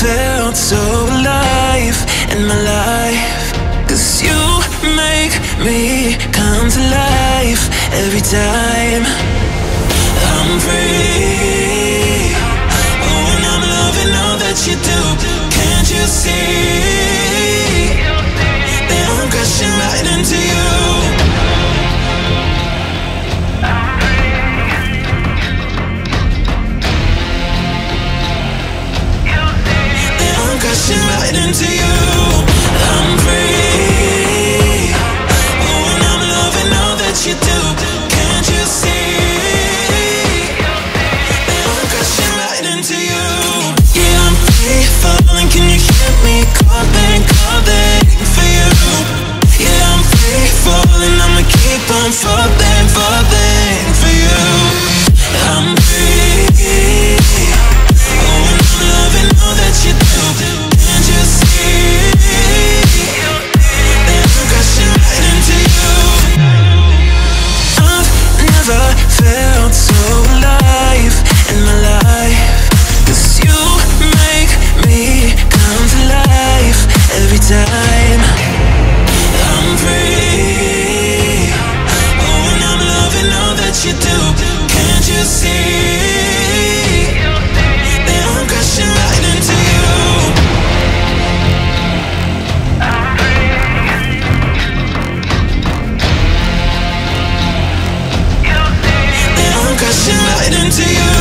felt so alive in my life. 'Cause you make me come to life every time I'm free. Oh, and I'm loving all that you do. Can't you see that I'm crashing right into you? Crashing right into you. I'm free. Oh, and I'm loving all that you do. Can't you see that I'm crashing right into you? Yeah, I'm free falling. Can you hear me calling, calling for you? Yeah, I'm free falling. I'ma keep on falling, falling for you. I'm free. Oh, and I'm loving all that you do. Felt so alive in my life. 'Cause you make me come to life every time I'm free. Oh, and I'm loving all that you do. Can't you see that I'm crashing right into you? Crashing right into you.